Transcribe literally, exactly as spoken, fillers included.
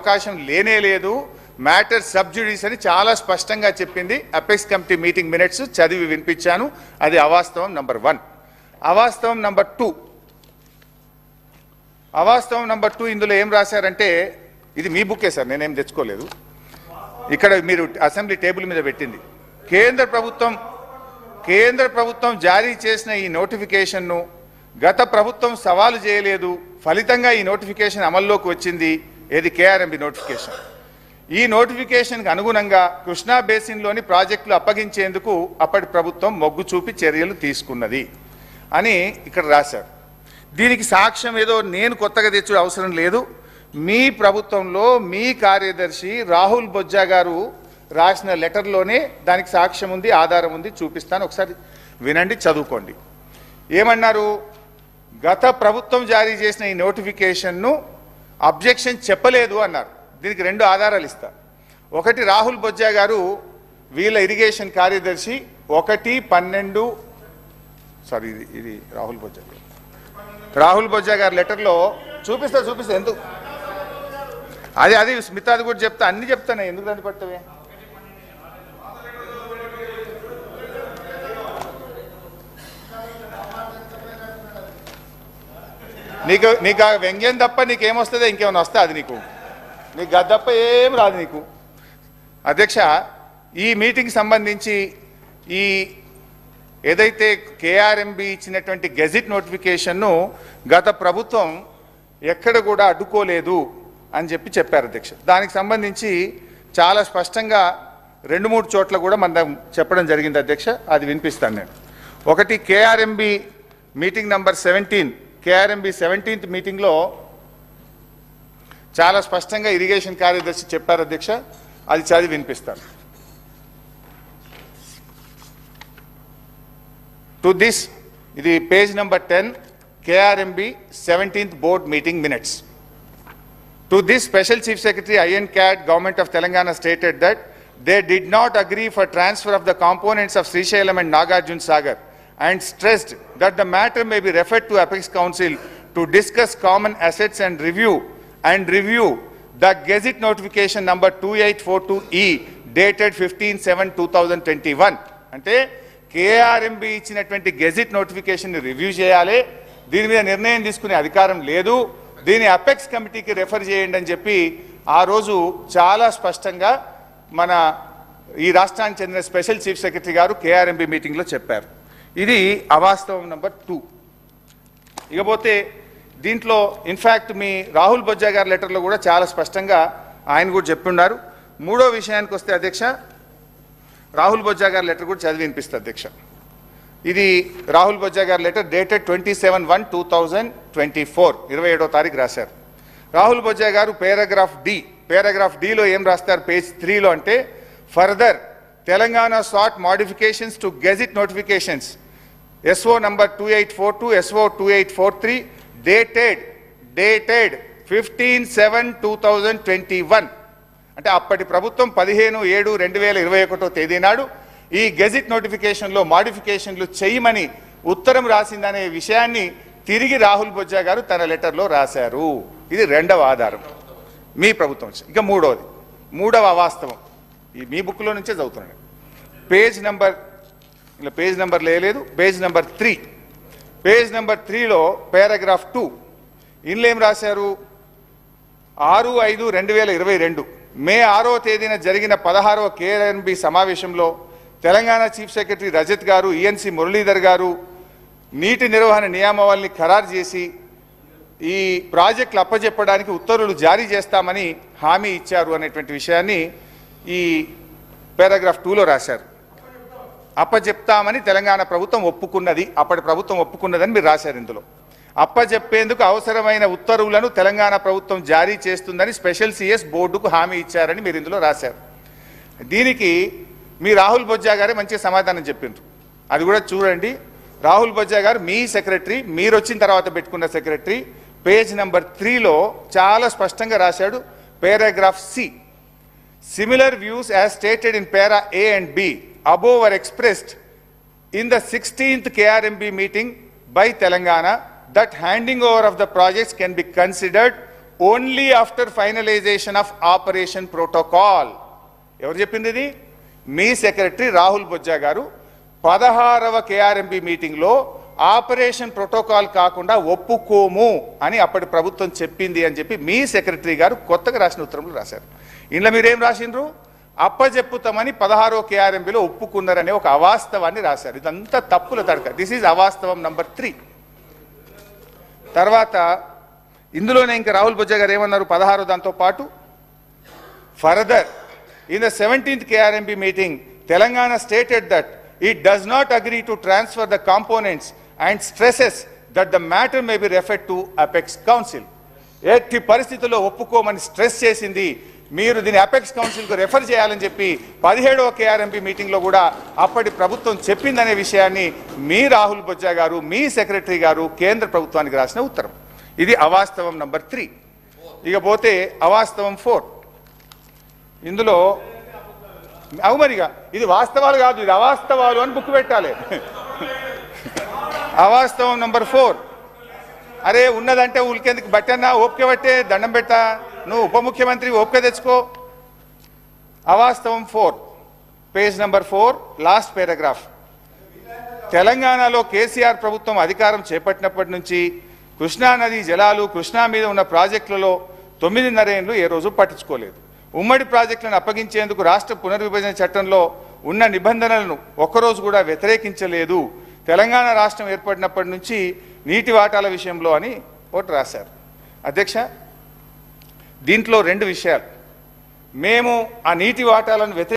అవకాశం లేనే లేదు, మ్యాటర్ సబ్ జ్యుడిస్ అని చాలా స్పష్టంగా చెప్పింది. అపెక్స్ కమిటీ మీటింగ్ మినిట్స్ చదివి వినిపించాను. అది అవాస్తవం నంబర్ వన్. అవాస్తవం నంబర్ టూ అవాస్తవం నంబర్ టూ ఇందులో ఏం రాశారంటే, ఇది మీ బుక్కే సార్, నేనేం తెచ్చుకోలేదు, ఇక్కడ మీరు అసెంబ్లీ టేబుల్ మీద పెట్టింది. కేంద్ర ప్రభుత్వం కేంద్ర ప్రభుత్వం జారీ చేసిన ఈ నోటిఫికేషన్ను గత ప్రభుత్వం సవాలు చేయలేదు, ఫలితంగా ఈ నోటిఫికేషన్ అమల్లోకి వచ్చింది. ఏది? KRMB notification. ఈ నోటిఫికేషన్కి అనుగుణంగా కృష్ణా బేసిన్లోని ప్రాజెక్టులు అప్పగించేందుకు అప్పటి ప్రభుత్వం మొగ్గు చూపి చర్యలు తీసుకున్నది అని ఇక్కడ రాశారు. దీనికి సాక్ష్యం ఏదో నేను కొత్తగా తెచ్చే అవసరం లేదు. మీ ప్రభుత్వంలో మీ కార్యదర్శి రాహుల్ బొజ్జా గారు రాసిన లెటర్లోనే దానికి సాక్ష్యం ఉంది, ఆధారం ఉంది, చూపిస్తాను. ఒకసారి వినండి, చదువుకోండి. ఏమన్నారు? గత ప్రభుత్వం జారీ చేసిన ఈ నోటిఫికేషన్ను అబ్జెక్షన్ చెప్పలేదు అన్నారు. దీనికి రెండు ఆధారాలు ఇస్తా. ఒకటి, రాహుల్ బొజ్జా గారు వీళ్ళ ఇరిగేషన్ కార్యదర్శి ఒకటి పన్నెండు సారీ ఇది ఇది రాహుల్ బొజ్జా గారు రాహుల్ బొజ్జా గారి లెటర్లో చూపిస్తా చూపిస్తా ఎందుకు అది అది స్మిత అది కూడా చెప్తా, అన్ని చెప్తానే, ఎందుకు రండి పట్టవే. నీకు నీకు ఆ వ్యంగ్యం తప్ప నీకేమొస్తుందో ఇంకేమైనా వస్తే అది నీకు నీకు గది తప్ప ఏం రాదు నీకు. అధ్యక్ష, ఈ మీటింగ్కి సంబంధించి ఈ ఏదైతే కేఆర్ఎంబి ఇచ్చినటువంటి గెజిట్ నోటిఫికేషన్ను గత ప్రభుత్వం ఎక్కడ కూడా అడ్డుకోలేదు అని చెప్పి చెప్పారు అధ్యక్ష. దానికి సంబంధించి చాలా స్పష్టంగా రెండు మూడు చోట్ల కూడా మనం చెప్పడం జరిగింది అధ్యక్ష. అది వినిపిస్తాను నేను. ఒకటి, KRMB meeting number seventeen KRMB seventeenth మీటింగ్లో చాలా స్పష్టంగా ఇరిగేషన్ కార్యదర్శి చెప్పారు అధ్యక్ష. అది చదివి వినిపిస్తాను. టు దిస్, ఇది page number ten, KRMB seventeenth board meeting minutes. To this, Special Chief Secretary I N C A D, Government of Telangana stated that they did not agree for transfer of the components of Srisailam and Nagarjun Sagar and stressed that the matter may be referred to Apex Council to discuss common assets and review and review the Gazette notification number twenty-eight forty-two E dated fifteen seven two thousand twenty-one. అంటే KRMB ఇచ్చినటువంటి gazette notification review చేయాలి, దీని మీద నిర్ణయం తీసుకునే అధికారం లేదు, దీని అపెక్స్ కమిటీకి రెఫర్ చేయండి అని చెప్పి ఆ రోజు చాలా స్పష్టంగా మన ఈ రాష్ట్రానికి చెందిన స్పెషల్ చీఫ్ సెక్రటరీ గారు కేఆర్ఎంబి మీటింగ్లో చెప్పారు. ఇది అవాస్తవం నెంబర్ టూ. ఇకపోతే దీంట్లో ఇన్ఫ్యాక్ట్ మీ రాహుల్ బొజ్జా గారి లెటర్లో కూడా చాలా స్పష్టంగా ఆయన కూడా చెప్పున్నారు. మూడో విషయానికి వస్తే అధ్యక్ష, రాహుల్ బొజ్జా గారి లెటర్ కూడా చదివి వినిపిస్తుంది అధ్యక్ష. ఇది రాహుల్ బొజ్జా గారి letter dated twenty seven one two thousand twenty four ఇరవై ఏడో తారీఖు రాశారు. రాహుల్ బొజ్జా గారు పేరాగ్రాఫ్ డి పేరాగ్రాఫ్ డిలో ఏం రాస్తారు పేజ్ త్రీలో అంటే, further Telangana sought modifications to gazette notifications SO number two eight four two SO two eight four three dated dated fifteen seven two thousand twenty one అంటే అప్పటి ప్రభుత్వం పదిహేను ఏడు రెండు వేల ఇరవై ఒకటో తేదీ నాడు ఈ గెజిట్ నోటిఫికేషన్లో మాడిఫికేషన్లు చేయమని ఉత్తరం రాసిందనే విషయాన్ని తిరిగి రాహుల్ బొజ్జా గారు తన లెటర్లో రాశారు. ఇది రెండవ ఆధారం మీ ప్రభుత్వం. ఇక మూడవది, మూడవ అవాస్తవం, ఈ మీ బుక్లో నుంచే చదువుతున్నాడు. పేజ్ నెంబర్ ఇలా పేజ్ నెంబర్ లేదు, page number three page number త్రీలో పారాగ్రాఫ్ టూ ఇందులో ఏం రాశారు? ఆరు ఐదు రెండు వేల ఇరవై రెండు మే ఆరో తేదీన జరిగిన పదహారవ కేఆర్ఎంబి సమావేశంలో తెలంగాణ చీఫ్ సెక్రటరీ రజత్ గారు, ఈఎన్సి మురళీధర్ గారు నీటి నిర్వహణ నియామావళిని ఖరారు చేసి ఈ ప్రాజెక్టులు అప్పజెప్పడానికి ఉత్తర్వులు జారీ చేస్తామని హామీ ఇచ్చారు అనేటువంటి విషయాన్ని ఈ పారాగ్రాఫ్ టూలో రాశారు. అప్పజెప్తామని తెలంగాణ ప్రభుత్వం ఒప్పుకున్నది, అప్పటి ప్రభుత్వం ఒప్పుకున్నదని మీరు రాశారు. ఇందులో అప్పజెప్పేందుకు అవసరమైన ఉత్తర్వులను తెలంగాణ ప్రభుత్వం జారీ చేస్తుందని స్పెషల్ సిఎస్ బోర్డుకు హామీ ఇచ్చారని మీరు ఇందులో రాశారు. దీనికి మీ రాహుల్ బొజ్జా గారే మంచి సమాధానం చెప్పిండ్రు. అది కూడా చూడండి. రాహుల్ బొజ్జా గారు మీ సెక్రటరీ, మీరు వచ్చిన తర్వాత పెట్టుకున్న సెక్రటరీ, పేజ్ నెంబర్ త్రీలో చాలా స్పష్టంగా రాశాడు. Paragraph C, similar views as stated in para A and B above were expressed in the sixteenth K R M B meeting by Telangana that handing over of the projects can be considered only after finalization of operation protocol. ఎవరు చెప్పింది ఇది? మీ secretary Rahul Bojja గారు పదహారవ KRMB మీటింగ్లో operation protocol కాకుండా ఒప్పుకోము అని అప్పటి ప్రభుత్వం చెప్పింది అని చెప్పి మీ సెక్రటరీ గారు కొత్తగా రాసిన ఉత్తరంలో రాశారు. ఇందులో మీరేం రాసిండ్రు? అప్పజెప్పుతామని పదహారో కేఆర్ఎంబిలో ఒప్పుకున్నారనే ఒక అవాస్తవాన్ని రాశారు. ఇదంతా తప్పుల తడక. దిస్ ఈజ్ అవాస్తవం నంబర్ త్రీ. తర్వాత ఇందులోనే ఇంకా రాహుల్ బొజ్జా గారు ఏమన్నారు? పదహారో దాంతో పాటు further in the seventeenth KRMB meeting Telangana stated that it does not agree to transfer the components and stresses that the matter may be referred to Apex Council. ఎట్టి పరిస్థితుల్లో ఒప్పుకోమని స్ట్రెస్ చేసింది. మీరు దీన్ని అపెక్స్ కౌన్సిల్కు రెఫర్ చేయాలని చెప్పి పదిహేడవ కేఆర్ఎంపీ మీటింగ్లో కూడా అప్పటి ప్రభుత్వం చెప్పిందనే విషయాన్ని మీ రాహుల్ బొజ్జా గారు మీ సెక్రటరీ గారు కేంద్ర ప్రభుత్వానికి రాసిన ఉత్తరం. ఇది అవాస్తవం నంబర్ త్రీ. ఇక పోతే అవాస్తవం ఫోర్. ఇందులో అవుమరిగా ఇది వాస్తవాలు కాదు, ఇది అవాస్తవాలు అని బుక్ పెట్టాలి. అవాస్తవం నంబర్ ఫోర్. అరే ఉన్నదంటే ఉలికేందుకు బట్టన్నా ఓపిక పట్టే దండం పెట్టా, నువ్వు ఉప ముఖ్యమంత్రి ఓపిక తెచ్చుకో. అవాస్తవం four, page number four, last paragraph. తెలంగాణలో కేసీఆర్ ప్రభుత్వం అధికారం చేపట్టినప్పటి నుంచి కృష్ణానది జలాలు కృష్ణా మీద ఉన్న ప్రాజెక్టులలో తొమ్మిదిన్నర ఏళ్ళు ఏ రోజు పట్టించుకోలేదు. ఉమ్మడి ప్రాజెక్టులను అప్పగించేందుకు రాష్ట్ర పునర్విభజన చట్టంలో ఉన్న నిబంధనలను ఒక్కరోజు కూడా వ్యతిరేకించలేదు. తెలంగాణ రాష్ట్రం ఏర్పడినప్పటి నుంచి నీటి వాటాల విషయంలో అని ఒకటి రాశారు. అధ్యక్ష, దీంట్లో రెండు విషయాలు. మేము ఆ నీటి వాటాలను వ్యతిరేక